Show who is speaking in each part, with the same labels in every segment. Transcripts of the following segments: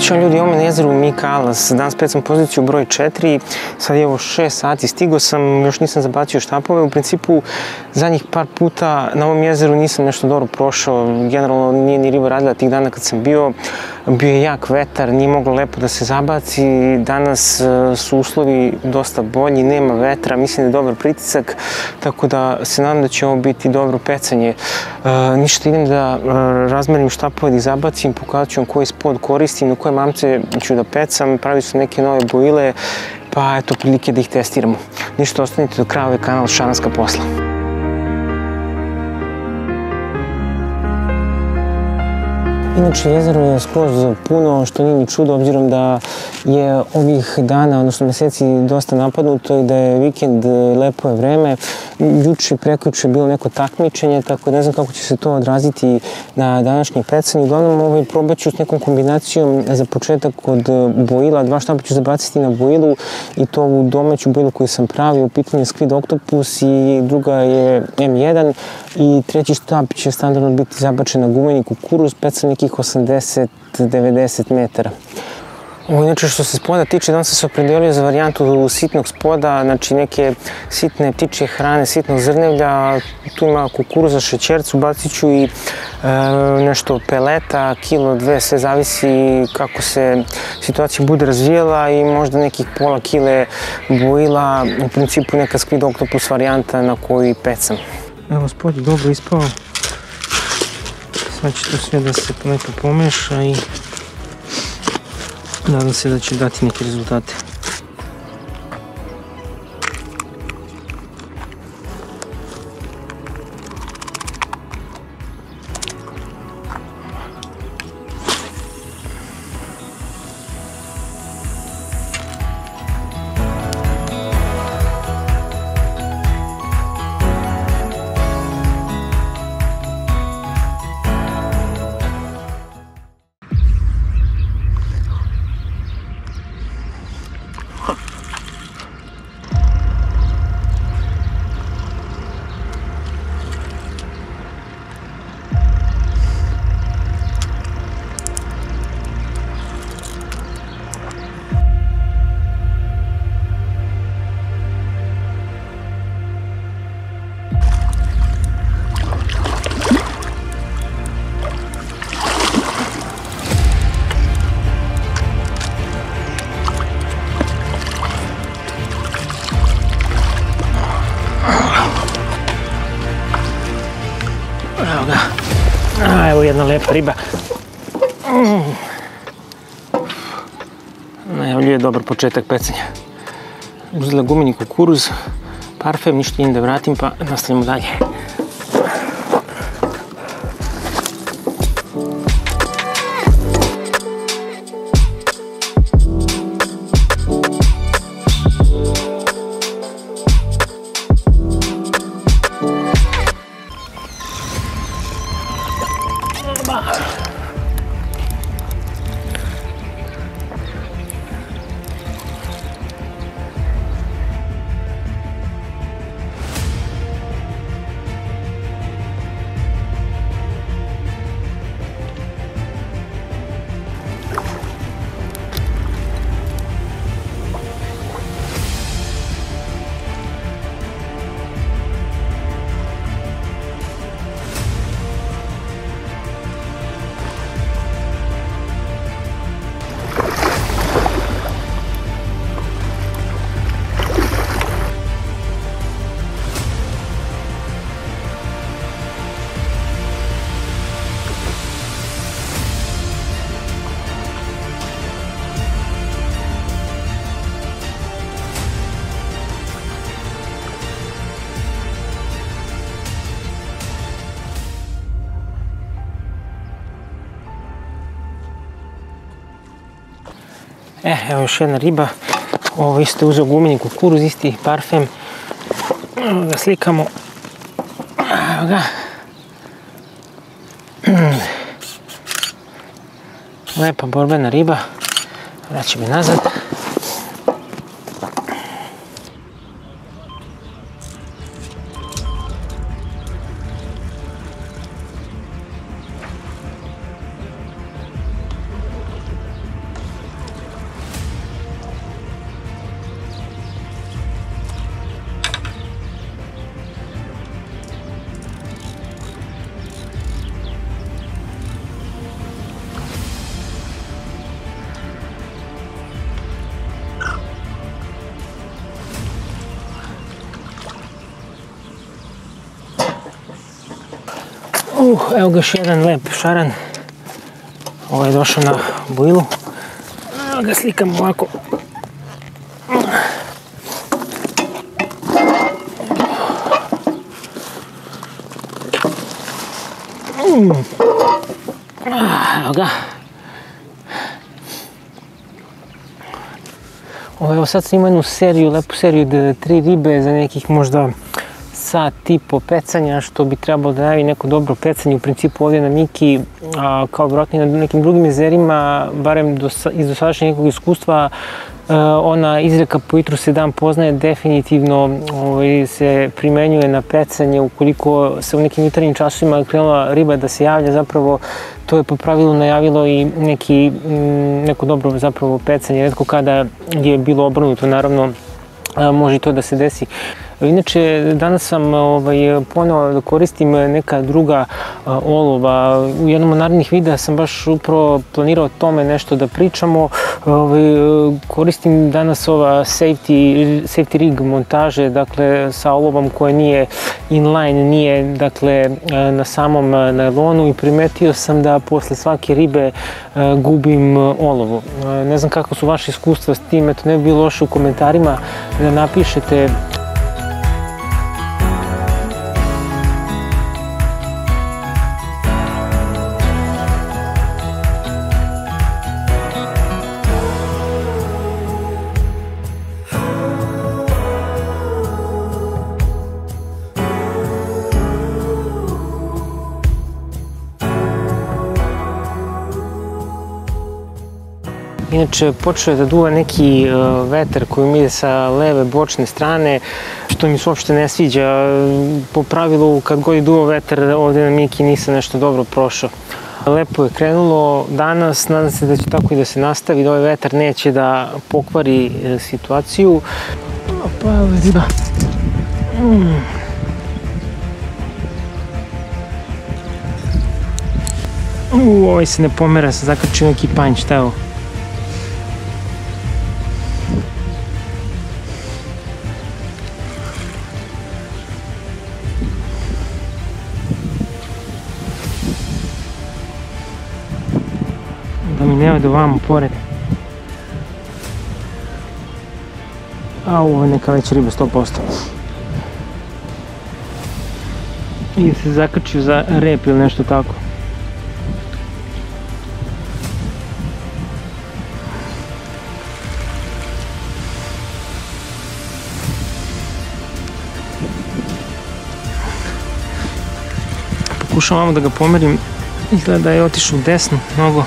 Speaker 1: Ćao ljudi, ovo je na jezeru Mikalas. Danas pecam poziciju broj 4. Sad je ovo 6 sati, stigo sam, još nisam zabacio štapove. U principu, zadnjih par puta na ovom jezeru nisam nešto dobro prošao. Generalno nije ni riba radila tih dana kad sam bio. Bio je jak vetar, nije moglo lepo da se zabaci. Danas su uslovi dosta bolji, nema vetra, mislim da je dobar pritisak, tako da se nadam da će ovo biti dobro pecanje. Ništa, idem da razmerim štapove, da ih zabacim, pokazat ću vam koji spod koristim, na koje mamce ću da pecam, pravili su neke nove bojile, pa eto prilike da ih testiramo. Ništa, ostanite do kraja, ovaj kanal Šananska posla. Inače, jezero je skroz puno, što nije ni čudo, obzirom da je ovih dana, odnosno meseci, dosta napadnuto i da je vikend, lepo je vreme. Juče i prekjuče je bilo neko takmičenje, tako da ne znam kako će se to odraziti na današnje pecanje. Uglavnom, probat ću s nekom kombinacijom za početak od bojila. 2 štapa ću zabaciti na bojilu i to u domaću bojilu koju sam pravio. U pitanju je Squid Octopus i druga je M1 i treći štap će standardno biti zabačen na gumeni kukuruz, pecam nekih 80-90 metara. Ovo inače što se spoda tiče, danas sam se opredelio za varijantu sitnog spoda, znači neke sitne ptičje hrane, sitnog zrnevlja, tu ima kukuruza, šećercu, bacit ću i nešto peleta, kilo, 2, sve zavisi kako se situacija bude razvijela i možda nekih pola kile bojila, u principu neka Squid Octopus varijanta na koju pecam. Evo, spod je dobro ispao, sad će to sve da se lepo pomeša i nadam se da će dati neke rezultate. Evo ga, evo jedna lepa riba. Najavljuje dobar početak pecanja. Uzela gumeni kukuruz, parfem, ništa idem da vratim pa nastavljamo dalje. Evo još jedna riba, ovo isto uzeo gumeni kukuruz, isti parfem, evo ga slikamo, evo ga, lepa borbena riba, vraćam je nazad. Evo ga još jedan lep šaran. Ovo je došao na bojilu. Evo ga slikam ovako. Evo ga. Evo sad sam imao jednu seriju, lepu seriju 3 ribe za nekih možda sat i po pecanja, što bi trebalo da najavi neko dobro pecanje. U principu ovdje na Miki, kao vjerojatno i na nekim drugim jezerima, barem iz dosadašnjeg nekog iskustva, ona izreka po jutru se dan poznaje definitivno se primenjuje na pecanje. Ukoliko se u nekim jutarnjim časovima krenula riba da se javlja, zapravo to je po pravilu najavilo i neko dobro zapravo pecanje. Retko kada je bilo obrnuto, naravno može i to da se desi. Inače, danas sam poneo da koristim neka druga olova. U jednom od narednih videa sam baš upravo planirao o tome nešto da pričamo. Koristim danas ova safety rig montaže, dakle sa olovom koje nije inline, nije dakle na samom najlonu, i primetio sam da posle svake ribe gubim olovo. Ne znam kako su vaše iskustva s tim, eto, ne bi bilo loše u komentarima da napišete. Inače, počeo je da duva neki vetar koji mi ide sa leve bočne strane, što mi se uopšte ne sviđa. Po pravilu, kad god je duvao vetar ovdje na Miki, nisam nešto dobro prošao. Lepo je krenulo danas, nadam se da će tako i da se nastavi, da ovaj vetar neće da pokvari situaciju. Opa, evo je riba. Ovaj se ne pomera, se zakačio neki panj, šta je ovo? Da mi ne ode ovamo pored. A ovo je neka veća riba 100%. I se zakačio za rep ili nešto tako. Pokušavam ovamo da ga pomerim, izgleda da je otišao u desno mnogo.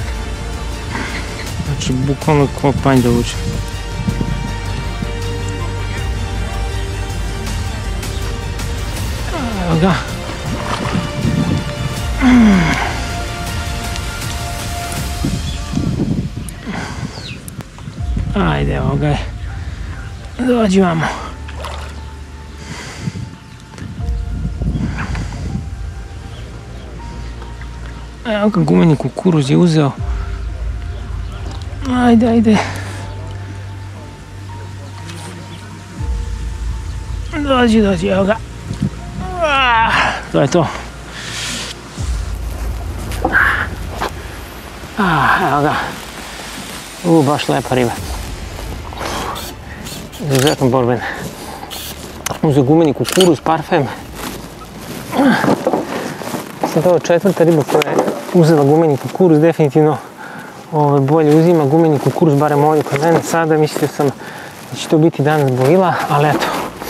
Speaker 1: Znači, bukvalno kao panj da uđe. Evo ga. Ajde, evo ga je. Dođi vamo. Evo ga, gumeni kukuruz je uzeo. Ajde, ajde. Dođi, dođi, evo ga. To je to. Evo ga. Baš lepa riba. Izuzetno borbena. Uzeo gumeni kukuruz, parfem. Sad ovo je 4. riba koja je uzela gumeni kukuruz, definitivno bolje uzima gumeni kukuruz, barem ovdje kod mene sada. Mislio sam da će to biti danas bojila, ali eto.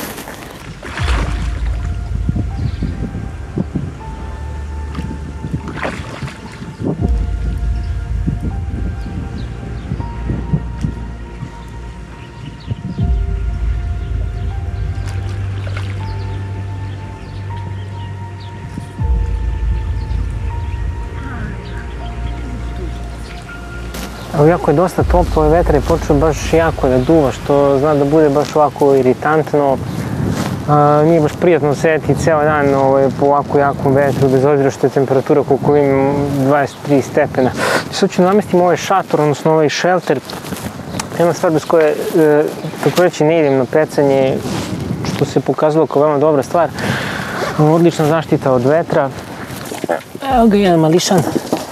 Speaker 1: Evo, jako je dosta toplo, vetar je počeo baš jako da duva, što zna da bude baš ovako iritantno. Nije baš prijatno sedeti ceo dan po ovako jakom vetru, bez obzira što je temperatura koliko imam 23 stepena. Sad ću namestim ovaj šator, odnosno ovaj šelter. Jedna stvar bez koje, tako reći, ne idem na pecanje, što se pokazalo kao veoma dobra stvar. Odlična zaštita od vetra. Evo ga jedan mališan.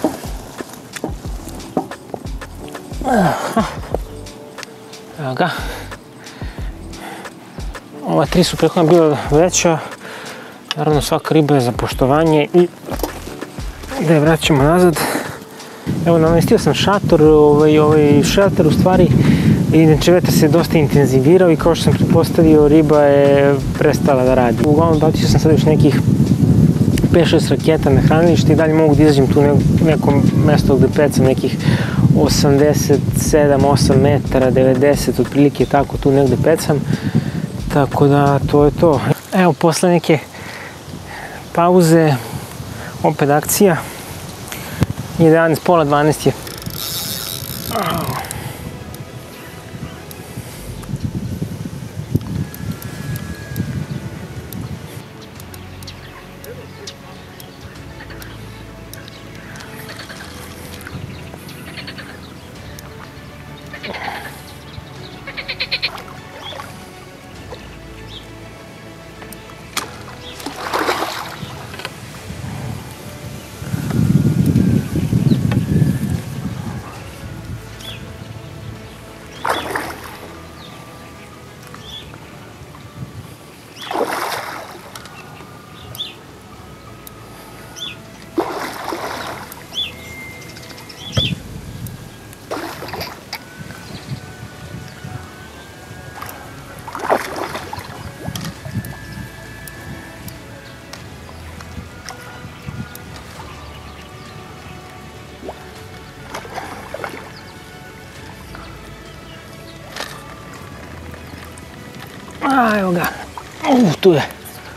Speaker 1: Evo ga. Ova 3 su prethodno bila veća. Naravno svaka riba je za poštovanje i da je vraćamo nazad. Evo, namestio sam šator, ovaj šator u stvari, inače vetar se dosta intenzivirao i kao što sam tu postavio, riba je prestala da radi. Uglavnom bacio sam sad još nekih 5-6 raketa na hranilište i dalje mogu da izađem tu nekom mjesto gdje pecam nekih 87-8 metara, 90 otprilike, tako tu negdje pecam. Tako da to je to. Evo, posle neke pauze, opet akcija. 11, pola 12 je. Evo ga, tu je.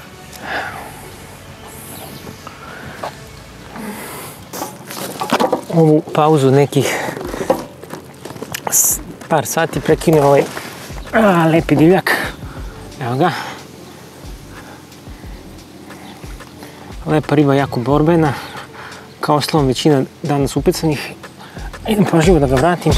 Speaker 1: Ovu pauzu nekih par sati prekinuo ovaj lepi divljak. Evo ga. Lepa riba, jako borbena. Kao slovom većina danas upecanih. Idem pažljivo da ga vratim.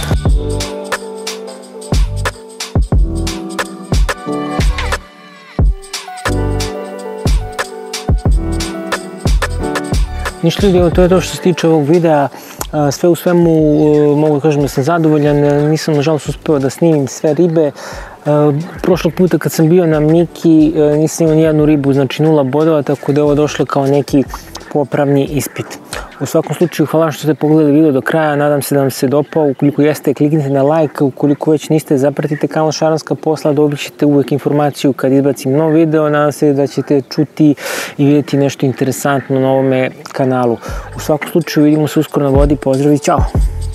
Speaker 1: Ništa ljudi, to je to što se tiče ovog videa. Sve u svemu mogu da kažem da sam zadovoljan, nisam nažalost uspeo da snimim sve ribe. Prošlog puta kad sam bio na Miki nisam imao nijednu ribu, znači 0 bodova, tako da je ovo došlo kao neki popravni ispit. U svakom slučaju, hvala što ste pogledali video do kraja, nadam se da vam se dopao. Ukoliko jeste, kliknite na like, ukoliko već niste, zapratite kanal Šaranska posla, dobit ćete uvek informaciju kad izbacim nov video, nadam se da ćete čuti i vidjeti nešto interesantno na ovome kanalu. U svakom slučaju, vidimo se uskoro na vodi, pozdrav i ćao!